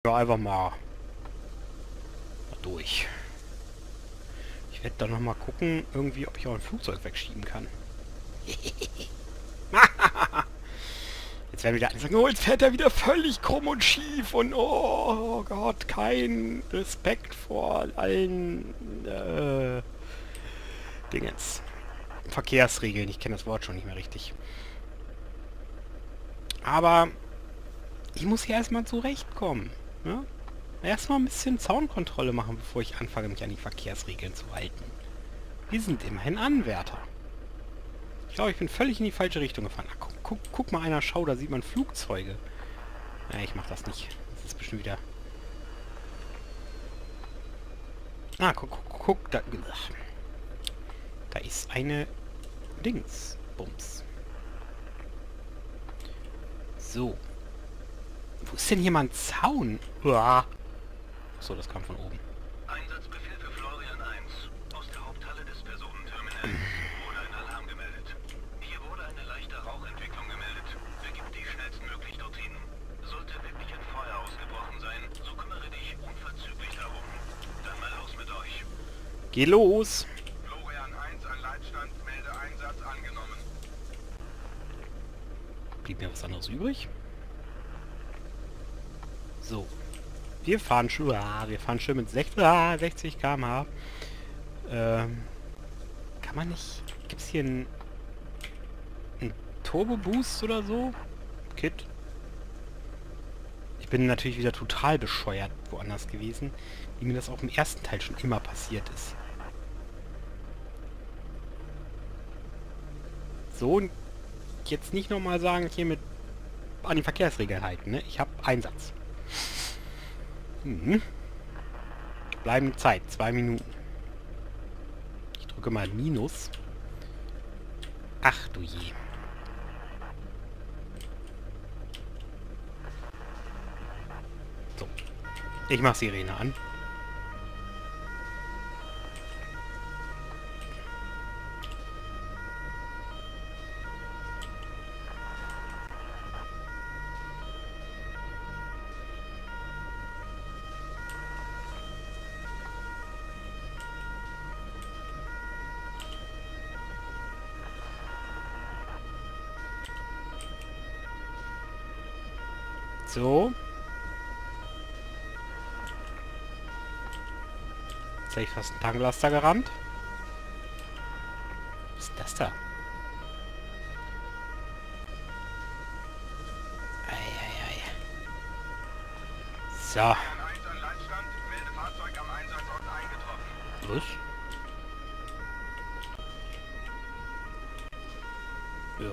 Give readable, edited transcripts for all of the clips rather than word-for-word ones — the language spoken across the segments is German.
da einfach mal durch. Ich werde dann noch mal gucken, irgendwie, ob ich auch ein Flugzeug wegschieben kann. Jetzt werden wieder alle sagen, oh, jetzt fährt er wieder völlig krumm und schief und oh Gott, kein Respekt vor allen Dingens. Verkehrsregeln, ich kenne das Wort schon nicht mehr richtig. Aber ich muss hier erstmal zurechtkommen. Ne? Erstmal ein bisschen Zaunkontrolle machen, bevor ich anfange, mich an die Verkehrsregeln zu halten. Wir sind immerhin Anwärter. Ich glaube, ich bin völlig in die falsche Richtung gefahren. Ach, guck mal einer, schau, da sieht man Flugzeuge. Ja, ich mach das nicht. Das ist bestimmt wieder... Ah, guck, da... Da ist eine Dingsbums. So. Wo ist denn hier mal ein Zaun? Uah. So, das kam von oben. Einsatzbefehl für Florian 1. Aus der Haupthalle des Personenterminals wurde ein Alarm gemeldet. Hier wurde eine leichte Rauchentwicklung gemeldet. Begib dich schnellstmöglich dorthin. Sollte wirklich ein Feuer ausgebrochen sein, so kümmere dich unverzüglich darum. Dann mal los mit euch. Geh los! Florian 1 an Leitstand, melde Einsatz angenommen. Blieb mir was anderes übrig? So. Wir fahren schön mit 60 km/h. Kann man nicht... Gibt es hier einen Turbo-Boost oder so? Kit? Ich bin natürlich wieder total bescheuert woanders gewesen, wie mir das auch im ersten Teil schon immer passiert ist. So, und jetzt nicht nochmal sagen, hier mit an die Verkehrsregeln halten, ne? Ich habe Einsatz. Bleibende Zeit, 2 Minuten. Ich drücke mal Minus. Ach du je. So. Ich mache Sirene an. So. Jetzt hätte ich fast einen Tanklaster gerammt. Was ist das da? Eieiei. So. Florian 1 an Leitstand, melde Fahrzeug am Einsatzort eingetroffen. Was? Ja.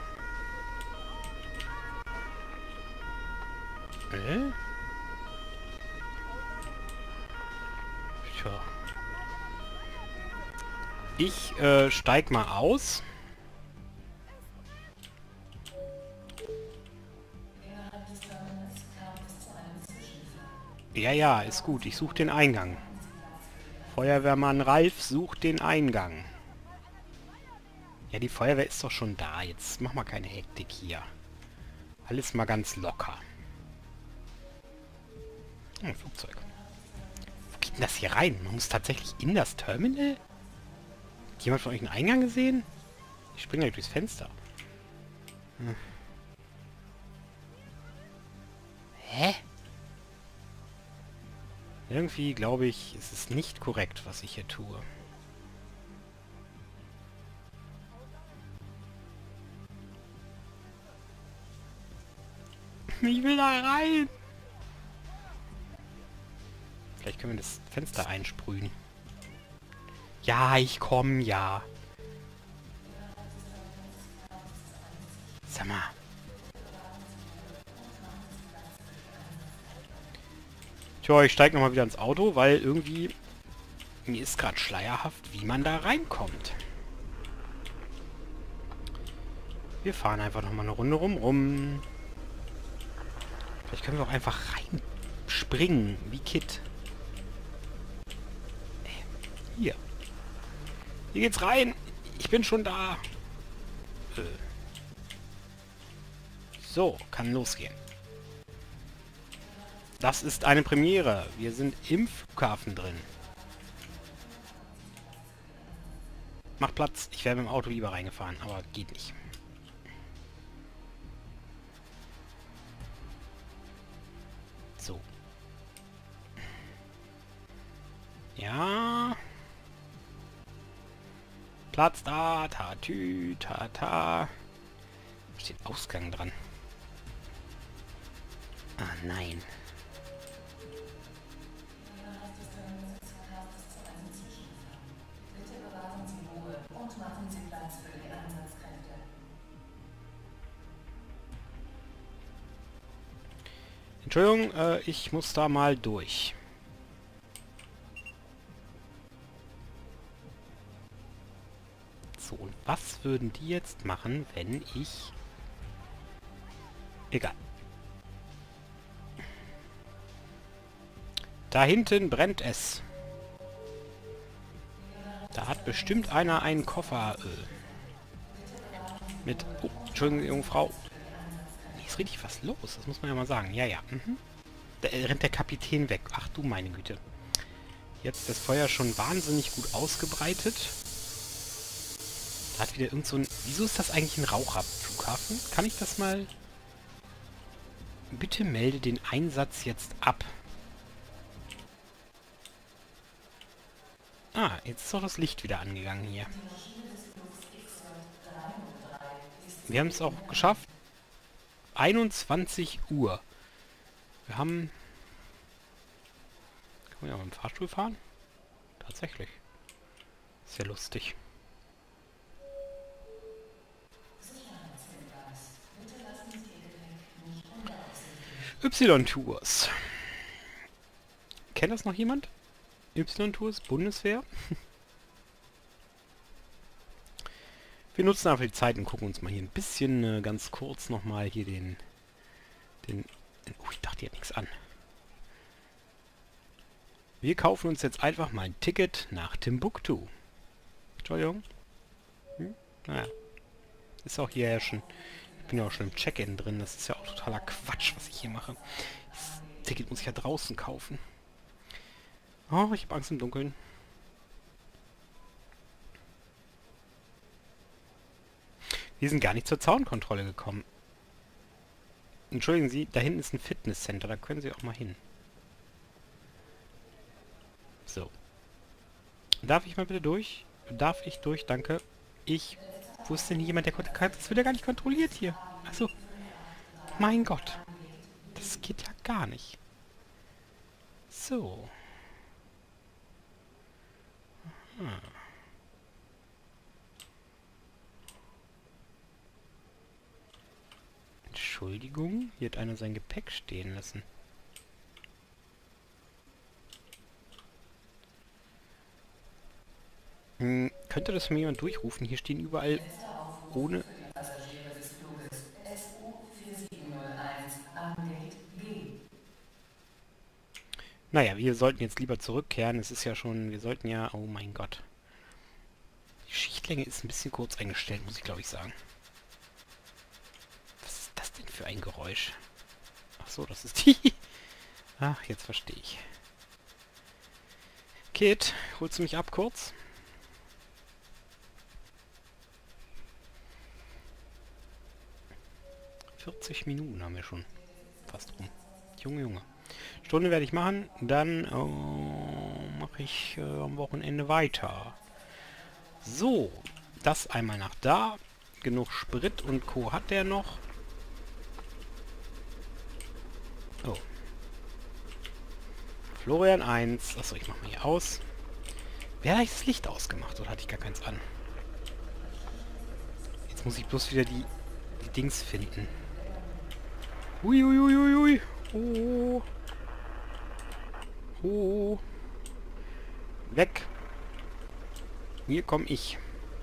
Tja. Ich steig mal aus. Ja, ist gut. Ich suche den Eingang. Feuerwehrmann Ralf sucht den Eingang. Ja, die Feuerwehr ist doch schon da. Jetzt mach mal keine Hektik hier. Alles mal ganz locker. Ein Flugzeug. Wo geht denn das hier rein? Man muss tatsächlich in das Terminal? Hat jemand von euch einen Eingang gesehen? Ich springe gleich durchs Fenster. Hä? Irgendwie glaube ich, es ist nicht korrekt, was ich hier tue. Ich will da rein! Vielleicht können wir das Fenster einsprühen. Ja, ich komme, ja. Sag mal. Tja, ich steige nochmal wieder ins Auto, weil irgendwie mir ist gerade schleierhaft, wie man da reinkommt. Wir fahren einfach nochmal eine Runde rum. Vielleicht können wir auch einfach reinspringen, wie Kit. Hier. Hier geht's rein. Ich bin schon da. So, kann losgehen. Das ist eine Premiere. Wir sind im Flughafen drin. Macht Platz. Ich wäre mit dem Auto lieber reingefahren, aber geht nicht. So. Ja. Platz da. Tatü, tata. Da steht Ausgang dran. Ah, nein. Entschuldigung, ich muss da mal durch. So, und was würden die jetzt machen, wenn ich... Egal. Da hinten brennt es. Da hat bestimmt einer einen Koffer mit... Oh, Entschuldigung, Jungfrau. Ist richtig was los, das muss man ja mal sagen. Ja, ja. Da rennt der Kapitän weg. Ach du meine Güte. Jetzt das Feuer schon wahnsinnig gut ausgebreitet. Da hat wieder irgend so ein... Wieso ist das eigentlich ein Raucherflughafen? Kann ich das mal... Bitte melde den Einsatz jetzt ab. Ah, jetzt ist doch das Licht wieder angegangen hier. Wir haben es auch geschafft. 21 Uhr. Wir haben... Kann man ja mit dem Fahrstuhl fahren? Tatsächlich. Ist ja lustig. Y-Tours. Kennt das noch jemand? Y-Tours, Bundeswehr. Wir nutzen einfach die Zeit und gucken uns mal hier ein bisschen ganz kurz nochmal hier den... Oh, ich dachte, die hat nichts an. Wir kaufen uns jetzt einfach mal ein Ticket nach Timbuktu. Entschuldigung. Naja. Ist auch hier ja schon... Ich bin ja auch schon im Check-in drin. Das ist ja auch totaler Quatsch, was ich hier mache. Das Ticket muss ich ja draußen kaufen. Oh, ich habe Angst im Dunkeln. Wir sind gar nicht zur Zaunkontrolle gekommen. Entschuldigen Sie, da hinten ist ein Fitnesscenter. Da können Sie auch mal hin. So. Darf ich mal bitte durch? Darf ich durch? Danke. Wo ist denn hier jemand, der... Das wird ja gar nicht kontrolliert hier. Also, mein Gott. Das geht ja gar nicht. So. Aha. Entschuldigung, hier hat einer sein Gepäck stehen lassen. Könnte das mal jemand durchrufen? Hier stehen überall ohne... Naja, wir sollten jetzt lieber zurückkehren. Es ist ja schon... Wir sollten ja... Oh mein Gott. Die Schichtlänge ist ein bisschen kurz eingestellt, muss ich glaube ich sagen. Was ist das denn für ein Geräusch? Ach so, das ist die... Ach, jetzt verstehe ich. Kit, holst du mich ab kurz? Minuten haben wir schon fast rum. Junge, Junge. Stunde werde ich machen, dann mache ich am Wochenende weiter. So, das einmal nach da. Genug Sprit und Co. hat der noch. Oh. Florian 1. Achso, ich mache mal hier aus. Wer hat das Licht ausgemacht oder hatte ich gar keins an? Jetzt muss ich bloß wieder die Dings finden. Uiuiuiui. Oh. Oh. Weg. Hier komme ich.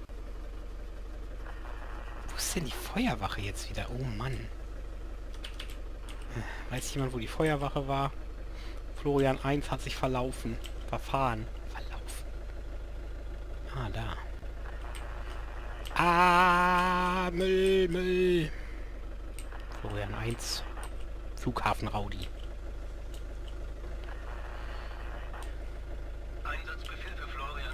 Wo ist denn die Feuerwache jetzt wieder? Oh Mann. Weiß jemand, wo die Feuerwache war? Florian 1 hat sich verlaufen. Verfahren. Verlaufen. Ah, da. Ah, Müll, Müll. Florian 1. Flughafen Rowdy.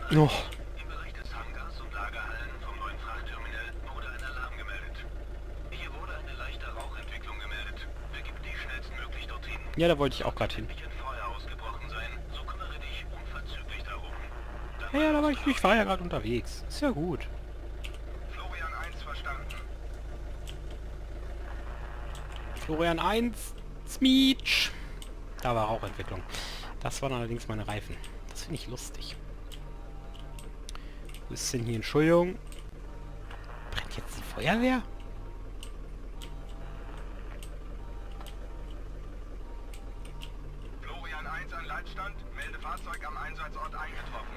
Oh. Im Bereich des Hangars und Lagerhallen vom neuen Frachtterminal wurde ein Alarm gemeldet. Hier wurde eine leichte Rauchentwicklung gemeldet. Begib dich schnellstmöglich dorthin. Ja, da wollte ich auch gerade hin. Sollte ein Feuer ausgebrochen sein, so kümmere dich unverzüglich darum. Ja, ja, da war ich war ja gerade unterwegs. Ist ja gut. Florian 1 verstanden. Florian 1, Smeech. Da war Rauchentwicklung. Das waren allerdings meine Reifen. Das finde ich lustig. Wo ist denn hier? Entschuldigung. Brennt jetzt die Feuerwehr? Florian 1 an Leitstand, melde Fahrzeug am Einsatzort eingetroffen.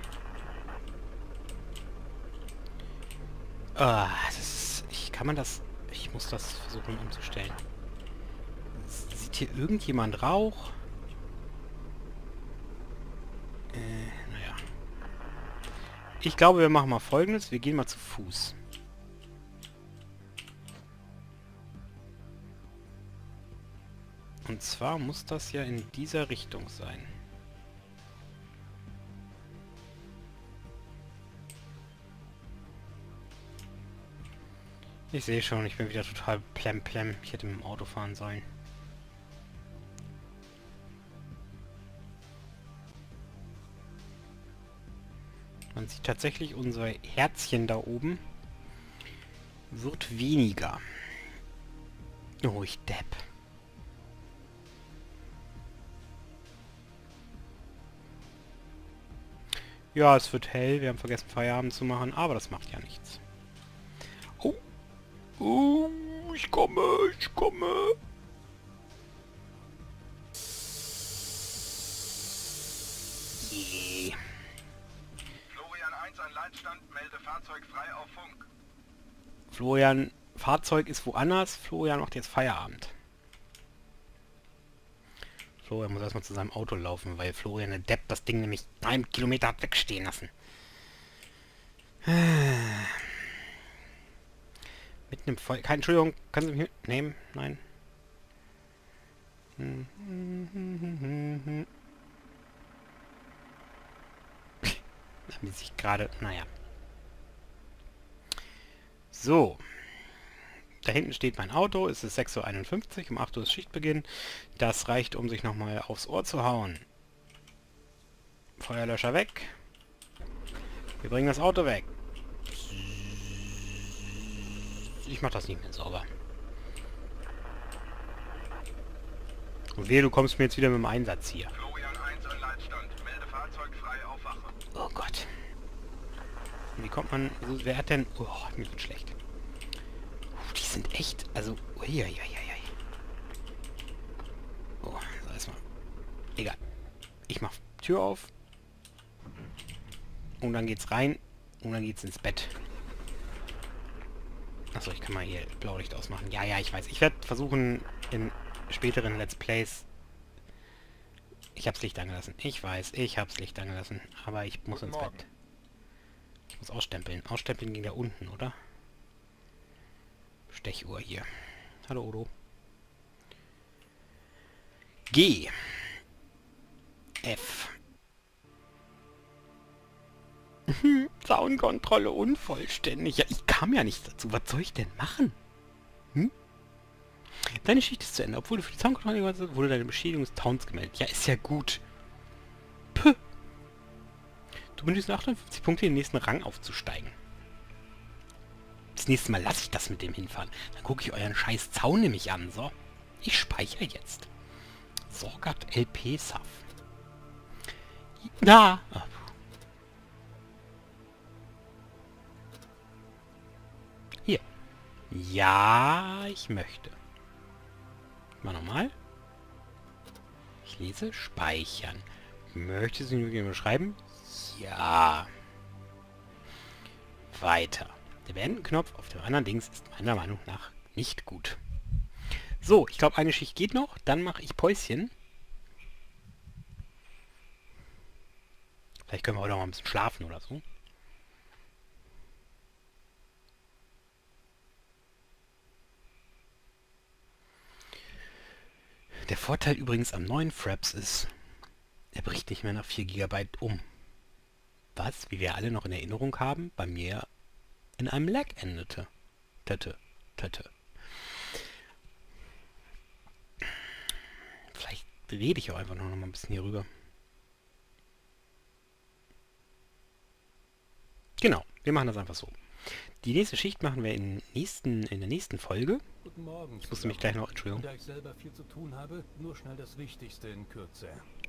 Ah, das ist... kann man das... Ich muss das versuchen umzustellen. Sieht hier irgendjemand Rauch? Naja. Ich glaube, wir machen mal Folgendes. Wir gehen mal zu Fuß. Und zwar muss das ja in dieser Richtung sein. Ich sehe schon, ich bin wieder total plemplem. Ich hätte mit dem Auto fahren sollen. Man sieht tatsächlich, unser Herzchen da oben wird weniger. Oh, ich Depp. Ja, es wird hell. Wir haben vergessen, Feierabend zu machen, aber das macht ja nichts. Oh. Oh, ich komme, ich komme. Yeah. Florian 1 an Leitstand, melde Fahrzeug frei auf Funk. Florian, Fahrzeug ist woanders. Florian macht jetzt Feierabend. Florian muss erstmal zu seinem Auto laufen, weil Florian der Depp das Ding nämlich 3 Kilometer hat wegstehen lassen. Mitten im Feuer. Entschuldigung, können Sie mich nehmen? Nein. Haben die sich gerade... Naja. So. Da hinten steht mein Auto. Es ist 6:51 Uhr. Um 8 Uhr ist Schichtbeginn. Das reicht, um sich nochmal aufs Ohr zu hauen. Feuerlöscher weg. Wir bringen das Auto weg. Ich mach das nicht mehr sauber. Und wehe, du kommst mir jetzt wieder mit dem Einsatz hier. Florian 1 an Leitstand, melde Fahrzeug frei auf Wache. Oh Gott. Wie kommt man... Also, wer hat denn... Oh, mir wird schlecht. Die sind echt... Also... Uiuiuiui. Oh, so erstmal... Egal. Ich mach Tür auf. Und dann geht's rein. Und dann geht's ins Bett. Achso, ich kann mal hier Blaulicht ausmachen. Ja, ja, ich weiß. Ich werde versuchen, in späteren Let's Plays... Ich hab's Licht angelassen. Ich weiß, ich hab's Licht angelassen. Aber ich muss ins Bett. Ich muss ausstempeln. Ausstempeln ging da unten, oder? Stechuhr hier. Hallo, Odo. G. F. Soundkontrolle unvollständig. Ja, ich kam ja nicht dazu. Was soll ich denn machen? Hm? Deine Schicht ist zu Ende. Obwohl du für die Soundkontrolle gewartet hast, wurde deine Beschädigung des Towns gemeldet. Ja, ist ja gut. Puh. Du benötigst 58 Punkte, in den nächsten Rang aufzusteigen. Das nächste Mal lasse ich das mit dem hinfahren. Dann gucke ich euren scheiß Zaun nämlich an. So. Ich speichere jetzt. Sorgat LP Saf. Na. Ah. Hier. Ja, ich möchte. Mal nochmal. Ich lese speichern. Möchtest du mir beschreiben? Ja. Weiter. Der Beenden-Knopf auf dem anderen Dings ist meiner Meinung nach nicht gut. So, ich glaube, eine Schicht geht noch. Dann mache ich Päuschen. Vielleicht können wir auch noch mal ein bisschen schlafen oder so. Der Vorteil übrigens am neuen Fraps ist, er bricht nicht mehr nach 4 GB um. was, wie wir alle noch in Erinnerung haben, bei mir in einem Lag endete. Tötte. Vielleicht rede ich auch einfach noch mal ein bisschen hier rüber. Genau, wir machen das einfach so. Die nächste Schicht machen wir in der nächsten Folge. Guten Morgen. Ich musste mich gleich noch... Entschuldigung. Da ich selber viel zu tun habe, nur schnell das Wichtigste in Kürze.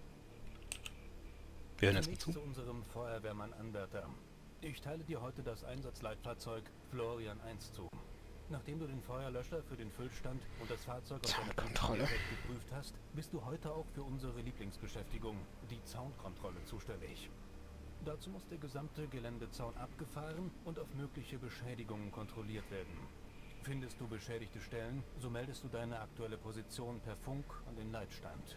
Wir hören erstmal Zunächst zu. zu unserem Feuerwehrmann-Anwärter. Ich teile dir heute das Einsatzleitfahrzeug Florian 1 zu. Nachdem du den Feuerlöscher für den Füllstand und das Fahrzeug auf deiner Zaunkontrolle geprüft hast, bist du heute auch für unsere Lieblingsbeschäftigung, die Zaunkontrolle, zuständig. Dazu muss der gesamte Geländezaun abgefahren und auf mögliche Beschädigungen kontrolliert werden. Findest du beschädigte Stellen, so meldest du deine aktuelle Position per Funk an den Leitstand.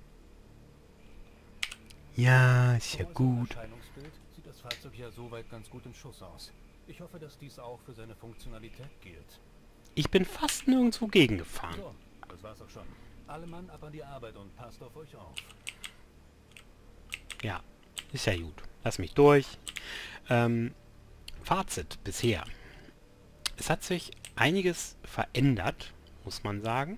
Ja, ist ja Vom gut. Erscheinungsbild sieht das Fahrzeug ja soweit ganz gut in Schuss aus. Ich hoffe, dass dies auch für seine Funktionalität gilt. Ich bin fast nirgendwo gegengefahren. So, das war's auch schon. Alle Mann ab an die Arbeit und passt auf euch auf. Ja, ist ja gut. Lass mich durch. Fazit bisher. Es hat sich einiges verändert, muss man sagen.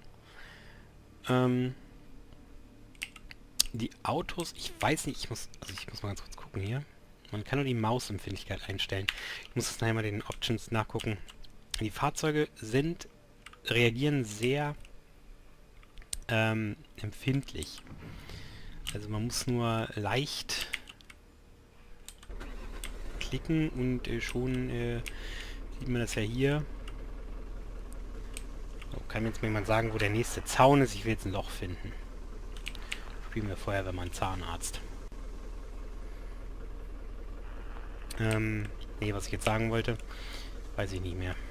Die Autos, ich weiß nicht, ich muss mal ganz kurz gucken hier. Man kann nur die Mausempfindlichkeit einstellen. Ich muss jetzt nachher mal den Options nachgucken. Die Fahrzeuge reagieren sehr empfindlich. Also man muss nur leicht klicken und schon sieht man das ja hier. So, kann mir jetzt mal jemand sagen, wo der nächste Zaun ist? Ich will jetzt ein Loch finden. Spielen wir vorher, wenn man Zahnarzt. Nee, was ich jetzt sagen wollte, weiß ich nicht mehr.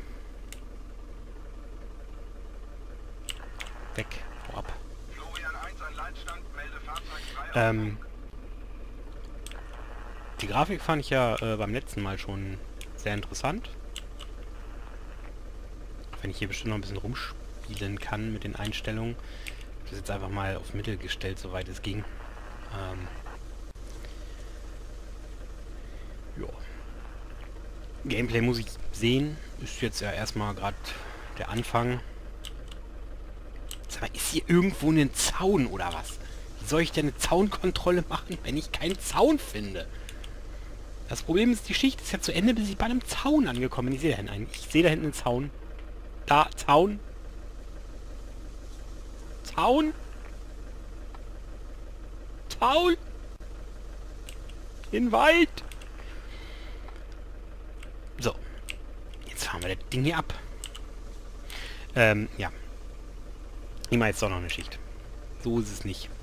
Weg, vorab. Florian 1 an Leitstand, melde Fahrzeug 3 Die Grafik fand ich ja beim letzten Mal schon sehr interessant. Wenn ich hier bestimmt noch ein bisschen rumspielen kann mit den Einstellungen. Ich habe das jetzt einfach mal auf Mittel gestellt, soweit es ging. Ja. Gameplay muss ich sehen. Ist jetzt ja erstmal gerade der Anfang. Sag mal, ist hier irgendwo ein Zaun oder was? Wie soll ich denn eine Zaunkontrolle machen, wenn ich keinen Zaun finde? Das Problem ist, die Schicht ist ja zu Ende, bis ich bei einem Zaun angekommen bin. Ich sehe da hinten einen. Ich sehe da hinten einen Zaun. Da, Zaun. Zaun. Zaun. In Wald. So. Jetzt fahren wir das Ding hier ab. Ja. Ich mache jetzt doch noch eine Schicht. So ist es nicht.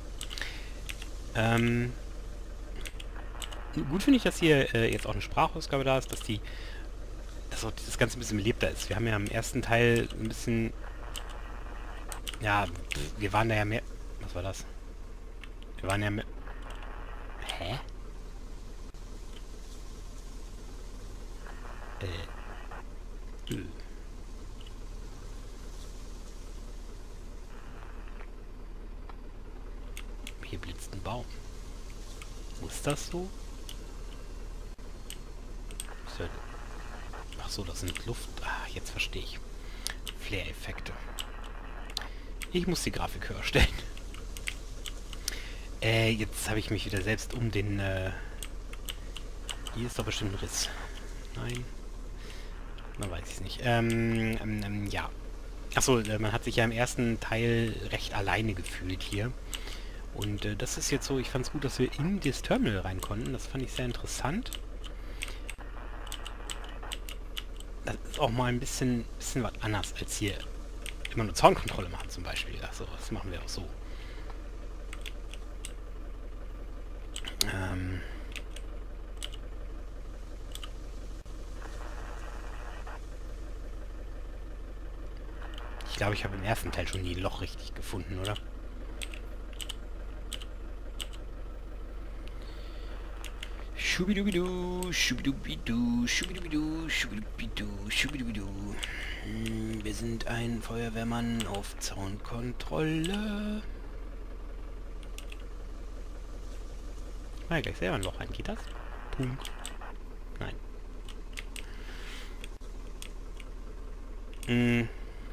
Gut finde ich, dass hier jetzt auch eine Sprachausgabe da ist, dass auch das Ganze ein bisschen belebter ist. Wir haben ja im ersten Teil ein bisschen... Ja, wir waren da ja mehr... Was war das? Wir waren ja mehr... Hä? Hier blitzt ein Baum. Ist das so? Ach so, das sind Luft... Ah, jetzt verstehe ich. Flare-Effekte. Ich muss die Grafik höher stellen. Jetzt habe ich mich wieder selbst um den... Hier ist doch bestimmt ein Riss. Nein. Man weiß es nicht. Ja. Achso, man hat sich ja im ersten Teil recht alleine gefühlt hier. Und das ist jetzt so, ich fand es gut, dass wir in das Terminal rein konnten. Das fand ich sehr interessant. Das ist auch mal ein bisschen was anderes als hier immer nur Zaunkontrolle machen zum Beispiel. Achso, das machen wir auch so. Ich glaube, ich habe im ersten Teil schon die Loch richtig gefunden, oder? Schubidubidu, schubidubidu, schubidubidu, schubidubidu, schubidubidu. Wir sind ein Feuerwehrmann auf Zaunkontrolle. Ich mache gleich selber ein Loch rein, geht das? Punkt. Nein. Hm.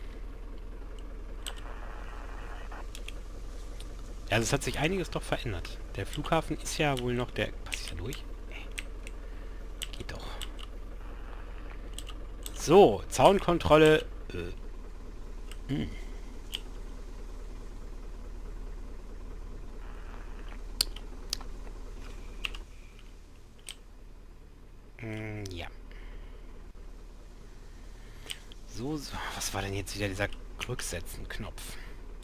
Ja, also es hat sich einiges doch verändert. Der Flughafen ist ja wohl noch der... Pass ich da durch? Geht doch. So, Zaunkontrolle. Ja. So, was war denn jetzt wieder dieser Rücksetzen-Knopf?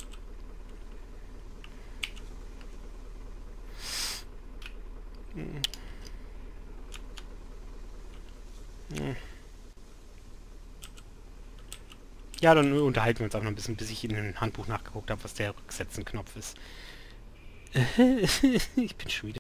Ja, dann unterhalten wir uns auch noch ein bisschen, bis ich in dem Handbuch nachgeguckt habe, was der Rücksetzen-Knopf ist. Ich bin schon wieder...